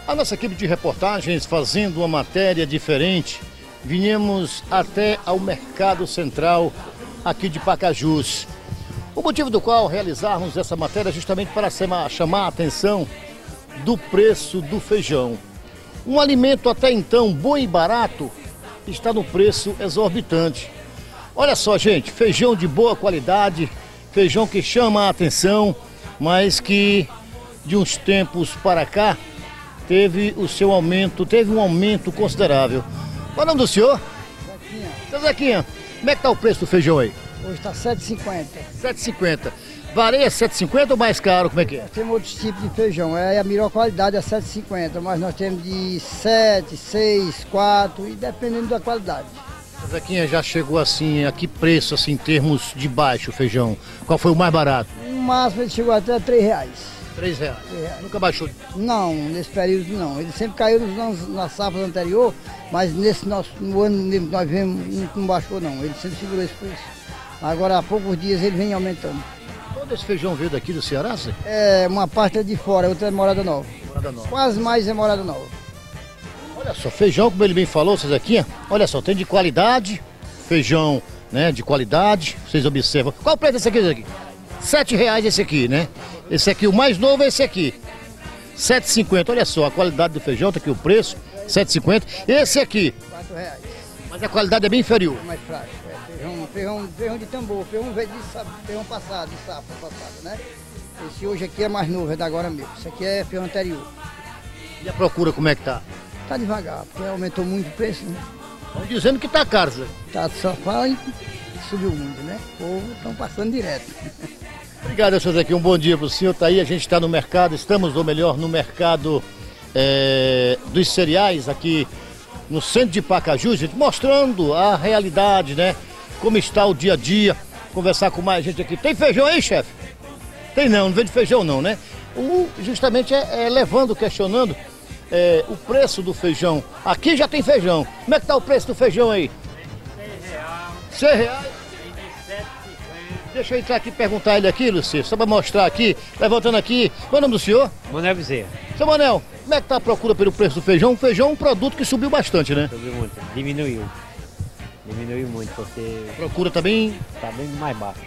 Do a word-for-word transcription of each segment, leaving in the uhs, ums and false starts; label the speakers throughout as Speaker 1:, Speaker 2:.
Speaker 1: A nossa equipe de reportagens, fazendo uma matéria diferente, viemos até ao Mercado Central aqui de Pacajus. O motivo do qual realizarmos essa matéria é justamente para chamar a atenção do preço do feijão. Um alimento até então bom e barato está no preço exorbitante. Olha só, gente, feijão de boa qualidade, feijão que chama a atenção, mas que de uns tempos para cá teve o seu aumento, teve um aumento considerável. Qual é o nome do senhor?
Speaker 2: Zequinha.
Speaker 1: Seu Zequinha, como é que está o preço do feijão aí?
Speaker 2: Hoje está sete e cinquenta.
Speaker 1: sete e cinquenta. Varia sete e cinquenta ou mais caro? Como é que é?
Speaker 2: Temos outros tipos de feijão. É, a melhor qualidade é sete e cinquenta, mas nós temos de sete, seis, quatro e dependendo da qualidade.
Speaker 1: Seu Zequinha, já chegou assim, a que preço assim, em termos de baixo o feijão? Qual foi o mais barato?
Speaker 2: No máximo ele chegou até três reais.
Speaker 1: Três reais.
Speaker 2: três reais.
Speaker 1: Nunca baixou?
Speaker 2: Não, nesse período não. Ele sempre caiu nos anos, nas safras anteriores, mas nesse nosso, no ano que nós vemos não baixou não. Ele sempre segurou esse preço. Agora há poucos dias ele vem aumentando.
Speaker 1: Todo esse feijão veio daqui do Ceará, Zé?
Speaker 2: É, uma parte é de fora, outra é Morada Nova.
Speaker 1: Morada Nova.
Speaker 2: Quase mais é Morada Nova.
Speaker 1: Olha só, feijão, como ele bem falou, vocês aqui, olha só, tem de qualidade, feijão, né, de qualidade, vocês observam. Qual o preço desse aqui, aqui? Sete reais esse aqui, né? Esse aqui, o mais novo é esse aqui. Sete e cinquenta, olha só, a qualidade do feijão, tá aqui o preço, sete e cinquenta. Esse aqui,
Speaker 2: Quatro reais.
Speaker 1: mas a qualidade é bem inferior.
Speaker 2: É mais fraco. É, feijão, feijão, feijão de tambor, feijão veio de sa- feijão passado, de safra passada, né? Esse hoje aqui é mais novo, é da agora mesmo. Esse aqui é feijão anterior.
Speaker 1: E a procura como é que tá?
Speaker 2: Tá devagar, porque aumentou muito o preço, né?
Speaker 1: Estão dizendo que tá caro, Zé.
Speaker 2: Tá só fala e subiu muito, né? O povo estão passando direto.
Speaker 1: Obrigado, senhor aqui. Um bom dia para o senhor. Tá aí, a gente está no mercado, estamos, ou melhor, no mercado é, dos cereais aqui no centro de Pacajus, gente, mostrando a realidade, né? Como está o dia a dia. Conversar com mais gente aqui. Tem feijão aí, chefe? Tem não, não vende feijão não, né? O, justamente é, é levando, questionando é, o preço do feijão. Aqui já tem feijão. Como é que tá o preço do feijão aí?
Speaker 3: Seis reais,
Speaker 1: Seis reais?
Speaker 3: sete e cinquenta.
Speaker 1: Deixa eu entrar aqui e perguntar ele aqui, Luci, só para mostrar aqui, levantando aqui. Qual é o nome do senhor?
Speaker 3: Manuel Bezerra,
Speaker 1: Seu Manel, como é que tá a procura pelo preço do feijão? O feijão é um produto que subiu bastante, né?
Speaker 3: subiu muito, diminuiu. Diminuiu muito, porque
Speaker 1: A procura também.
Speaker 3: está bem mais baixo.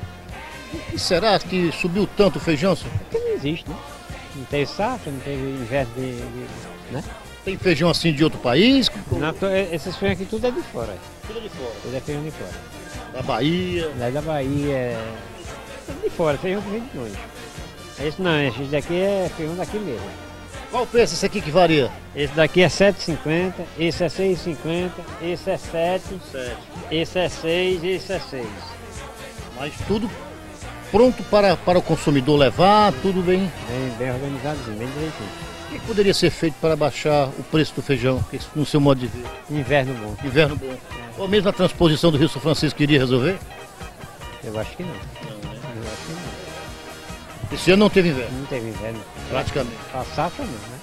Speaker 1: E será que subiu tanto o feijão, senhor?
Speaker 3: Porque não existe, né? Não teve safra, não teve inverno de, de- né?
Speaker 1: Tem feijão assim de outro país?
Speaker 3: Não, to- esses feijão aqui tudo é de fora.
Speaker 1: Tudo de fora.
Speaker 3: Tudo é feijão de fora.
Speaker 1: Da Bahia.
Speaker 3: Lá da Bahia é tudo de fora, feijão que vem de longe. Esse não, esse daqui é feijão daqui mesmo.
Speaker 1: Qual o preço esse aqui que varia?
Speaker 3: Esse daqui é sete e cinquenta, esse é seis e cinquenta, esse é sete,
Speaker 1: Sete.
Speaker 3: esse é seis, esse é seis.
Speaker 1: Mas tudo pronto para, para o consumidor levar, tudo bem.
Speaker 3: Bem, bem organizadozinho, bem direitinho.
Speaker 1: O que poderia ser feito para baixar o preço do feijão, no seu modo de ver?
Speaker 3: Inverno bom.
Speaker 1: Inverno bom. Ou mesmo a transposição do Rio São Francisco iria resolver?
Speaker 3: Eu acho que não. Eu acho que não.
Speaker 1: Esse ano não teve inverno,
Speaker 3: Não teve inverno.
Speaker 1: praticamente.
Speaker 3: A safra não, né?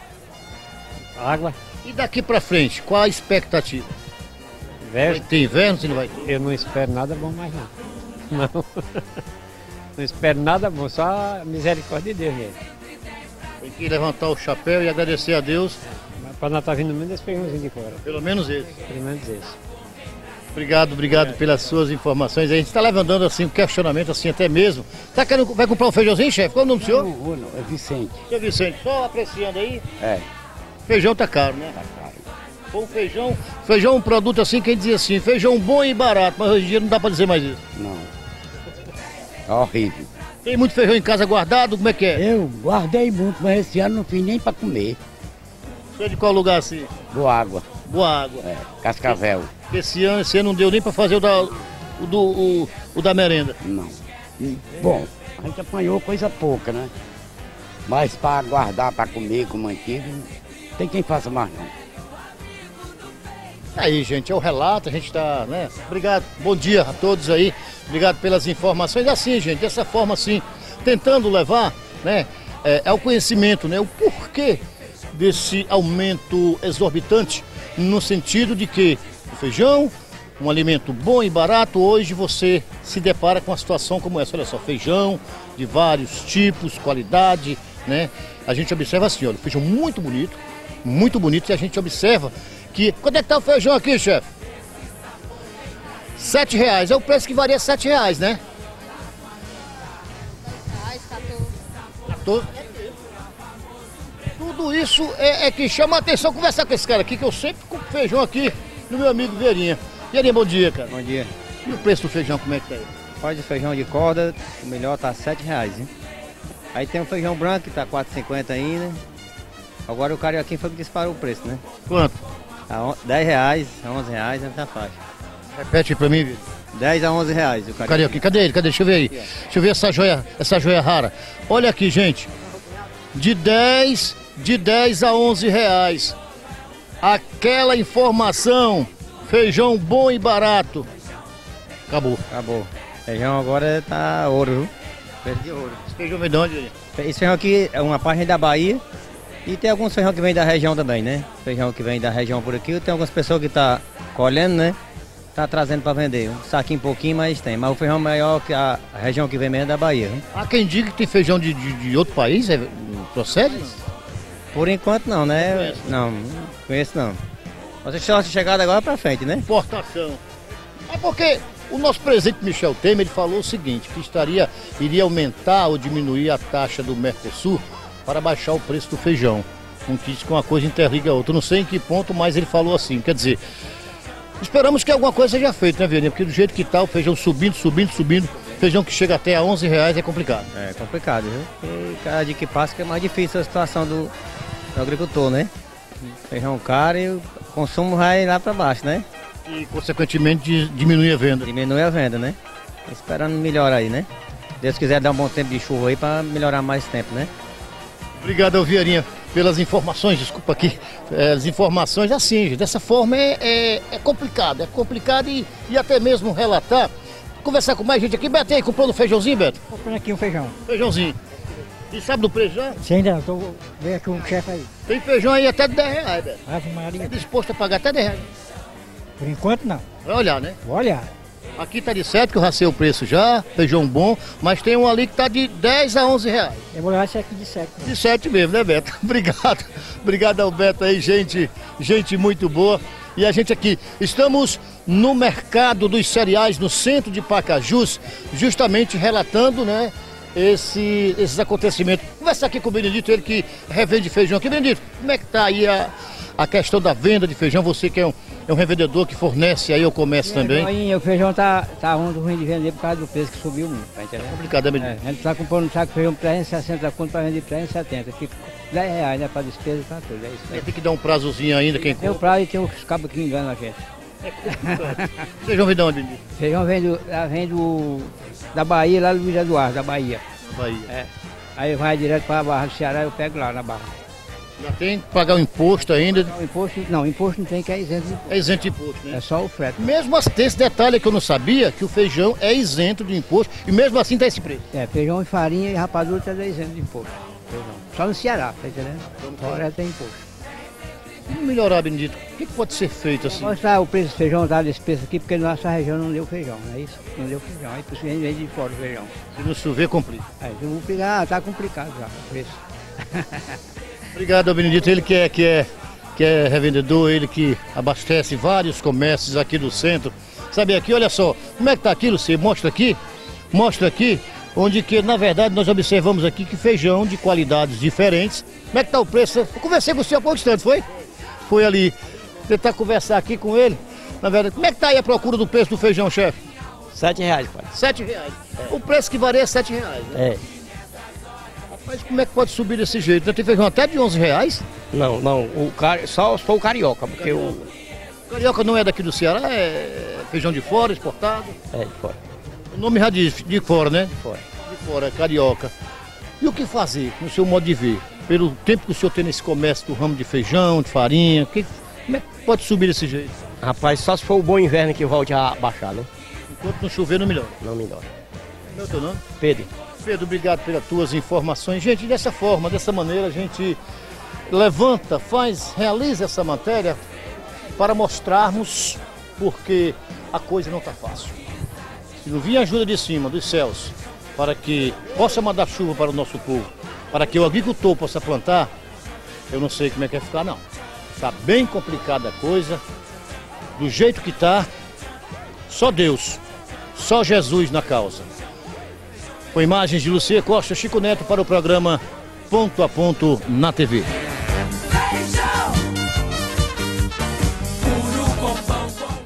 Speaker 3: Água,
Speaker 1: E daqui para frente, qual a expectativa? Vai
Speaker 3: inverno,
Speaker 1: ter inverno, se não vai ter?
Speaker 3: eu não espero nada bom mais não. Não. Não espero nada bom, só a misericórdia de Deus mesmo.
Speaker 1: Tem que levantar o chapéu e agradecer a Deus,
Speaker 3: Mas para nós estar vindo menos esse feijãozinho de fora.
Speaker 1: pelo menos esse.
Speaker 3: Pelo menos esse.
Speaker 1: Obrigado, obrigado pelas suas informações. A gente está levantando assim um questionamento assim até mesmo. Tá querendo, vai comprar um feijãozinho, chefe? Qual é o nome do senhor?
Speaker 4: Não vou não, é Vicente.
Speaker 1: Seu Vicente, só apreciando aí.
Speaker 4: É,
Speaker 1: Feijão tá caro, né?
Speaker 4: tá claro.
Speaker 1: Bom feijão, feijão é um produto assim que a gente dizia assim, feijão bom e barato, mas hoje em dia não dá para dizer mais isso.
Speaker 4: Não. É horrível.
Speaker 1: Tem muito feijão em casa guardado, como é que é?
Speaker 4: Eu guardei muito, mas esse ano não fiz nem para comer.
Speaker 1: Você é de qual lugar assim?
Speaker 4: Boa água,
Speaker 1: Boa água.
Speaker 4: é, Cascavel.
Speaker 1: Esse ano, esse ano não deu nem para fazer o da, o, do, o, o da merenda.
Speaker 4: Não. E, bom, a gente apanhou coisa pouca, né? Mas para guardar, para comer com manteiga, tem quem faça mais não.
Speaker 1: Aí, gente, é o relato, a gente tá, né? Obrigado, bom dia a todos aí, obrigado pelas informações. Assim, gente, dessa forma assim, tentando levar, né, é, ao conhecimento, né, o porquê desse aumento exorbitante, no sentido de que o feijão, um alimento bom e barato, hoje você se depara com uma situação como essa. Olha só, feijão de vários tipos, qualidade, né? A gente observa assim, olha, feijão muito bonito, muito bonito, e a gente observa que... Quanto é que tá o feijão aqui, chefe? Sete reais, é o preço que varia sete reais, né? quatorze. Tudo isso é, é que chama a atenção conversar com esse cara aqui, que eu sempre compro feijão aqui no meu amigo Verinha. Verinha, bom dia, cara.
Speaker 5: Bom dia.
Speaker 1: E o preço do feijão, como é que tá aí?
Speaker 5: Pode feijão de corda, o melhor tá sete reais, hein? Aí tem o feijão branco que tá quatro e cinquenta ainda. Agora o carioquinho foi que disparou o preço, né?
Speaker 1: Quanto?
Speaker 5: Tá dez reais, onze reais nessa faixa.
Speaker 1: Repete aí pra mim, Vitor.
Speaker 5: dez a onze reais o
Speaker 1: Cadê
Speaker 5: carioquinho.
Speaker 1: aqui? Cadê ele? Cadê? Deixa eu ver aí. Deixa eu ver essa joia, essa joia rara. Olha aqui, gente. De dez, de dez a onze reais. Aquela informação. Feijão bom e barato. Acabou.
Speaker 5: Acabou. Feijão agora tá ouro, viu? Preço de ouro.
Speaker 1: Esse feijão vem de onde?
Speaker 5: Esse feijão aqui é uma parte da Bahia. E tem alguns feijão que vem da região também, né? Feijão que vem da região por aqui. Tem algumas pessoas que tá colhendo, né? Tá trazendo para vender. Um saquinho pouquinho, mas tem. Mas o feijão maior que a região que vem mesmo é da Bahia. Viu?
Speaker 1: Há quem diga que tem feijão de, de, de outro país, é, procede?
Speaker 5: Por enquanto não, né? Não, não conheço não. Mas só chegada agora para frente, né?
Speaker 1: Importação. É porque o nosso presidente Michel Temer ele falou o seguinte, que estaria, iria aumentar ou diminuir a taxa do Mercosul para baixar o preço do feijão. Um que diz que uma coisa interliga a outra. Não sei em que ponto, mas ele falou assim. Quer dizer, esperamos que alguma coisa seja feita, né, Verinha? Porque do jeito que tá, o feijão subindo, subindo, subindo, feijão que chega até a onze reais é complicado.
Speaker 5: É complicado, viu? Porque cada dia que passa que é mais difícil a situação do, do agricultor, né? Feijão caro e o consumo vai lá para baixo, né?
Speaker 1: E, consequentemente, diminui a venda.
Speaker 5: Diminui a venda, né? Esperando melhorar aí, né? Deus quiser dar um bom tempo de chuva aí para melhorar mais tempo, né?
Speaker 1: Obrigado, Verinha, pelas informações, desculpa aqui, é, as informações assim, dessa forma é, é, é complicado, é complicado e, e até mesmo relatar, conversar com mais gente aqui. Beto, aí, comprando feijãozinho, Beto?
Speaker 2: Comprando aqui um feijão.
Speaker 1: Feijãozinho. E sabe do preço já?
Speaker 2: Sim, ainda, tô vendo aqui um chefe aí.
Speaker 1: Tem feijão aí até de dez reais, Beto.
Speaker 2: Ave Maria.
Speaker 1: É disposto a pagar até dez reais.
Speaker 2: Por enquanto não.
Speaker 1: Vai olhar, né?
Speaker 2: Vou olhar.
Speaker 1: Aqui tá de sete, que eu racei o preço já, feijão bom, mas tem um ali que tá de dez a onze reais.
Speaker 2: Eu vou levar esse aqui de sete.
Speaker 1: De sete mesmo, né, Beto? Obrigado. Obrigado ao Beto aí, gente, gente muito boa. E a gente aqui, estamos no mercado dos cereais, no centro de Pacajus, justamente relatando, né, esse, esses acontecimentos. Conversa aqui com o Benedito, ele que revende feijão aqui. Benedito, como é que tá aí a, a questão da venda de feijão? Você que é um, é um revendedor que fornece aí ao comércio também.
Speaker 2: Aí, o feijão tá, tá ruim de vender por causa do preço que subiu muito, tá entendendo?
Speaker 1: É complicado, né,
Speaker 2: É,
Speaker 1: Benedito?
Speaker 2: a gente tá comprando um saco de feijão por trezentos e sessenta conto para vender por trezentos e setenta. Fica dez reais, né, para despesa e para tudo. É isso aí.
Speaker 1: Tem que dar um prazozinho ainda, quem
Speaker 2: Tem o
Speaker 1: compra.
Speaker 2: prazo e tem os cabos que enganam a gente.
Speaker 1: Feijão vem de onde, Benedito?
Speaker 2: Feijão vem, do, lá vem do, da Bahia, lá do Luiz Eduardo, da Bahia.
Speaker 1: Bahia.
Speaker 2: É. Aí vai direto para a Barra do Ceará, eu pego lá na Barra.
Speaker 1: Já tem que pagar o imposto ainda.
Speaker 2: Não, imposto, não, imposto não tem, que é isento de imposto.
Speaker 1: É isento de imposto, né?
Speaker 2: É só o frete.
Speaker 1: Mesmo assim, tem esse detalhe que eu não sabia, que o feijão é isento de imposto, e mesmo assim tá esse preço.
Speaker 2: É, feijão e farinha e rapadura tá isento de imposto. Feijão. Só no Ceará, tá entendendo? Fora tem imposto.
Speaker 1: Vamos melhorar, Benedito. O que, que pode ser feito assim?
Speaker 2: Mostrar o preço do feijão, dado esse preço aqui, porque nossa região não deu feijão, não é isso? Não deu feijão, aí por isso vem de fora o feijão.
Speaker 1: Se não chover, complica.
Speaker 2: Aí eu vou pegar, ah, tá complicado já o preço.
Speaker 1: Obrigado, Benedito. Ele que é, que, é, que é revendedor, ele que abastece vários comércios aqui do centro. Sabe aqui, olha só, como é que tá aquilo? Você mostra aqui, mostra aqui, onde que, na verdade, nós observamos aqui que feijão de qualidades diferentes. Como é que tá o preço? Eu conversei com o senhor há pouco instante, foi? Foi ali tentar conversar aqui com ele. Na verdade, como é que tá aí a procura do preço do feijão, chefe?
Speaker 5: Sete reais, pai.
Speaker 1: Sete reais. O preço que varia é sete reais, né?
Speaker 5: É.
Speaker 1: Mas como é que pode subir desse jeito? Tem feijão até de onze reais?
Speaker 6: Não, não, o cari... só, só o carioca, porque
Speaker 1: Carioca.
Speaker 6: o.
Speaker 1: Carioca não é daqui do Ceará, é feijão de fora, exportado.
Speaker 6: É, de fora.
Speaker 1: O nome já diz, de fora, né?
Speaker 6: De fora.
Speaker 1: De fora, é carioca. E o que fazer, no seu modo de ver? Pelo tempo que o senhor tem nesse comércio do ramo de feijão, de farinha, que, como é que pode subir desse jeito?
Speaker 6: Rapaz, só se for o bom inverno que volte a baixar, né?
Speaker 1: Enquanto não chover, não melhora.
Speaker 6: Não melhora.
Speaker 1: Como é o teu nome?
Speaker 6: Pedro.
Speaker 1: Pedro, obrigado pelas tuas informações. Gente, dessa forma, dessa maneira, a gente levanta, faz, realiza essa matéria para mostrarmos porque a coisa não está fácil. Se não vir ajuda de cima, dos céus, para que possa mandar chuva para o nosso povo, para que o agricultor possa plantar, eu não sei como é que vai ficar não. Está bem complicada a coisa, do jeito que está, só Deus, só Jesus na causa. Com imagens de Lucia Costa, Chico Neto para o programa Ponto a Ponto na T V.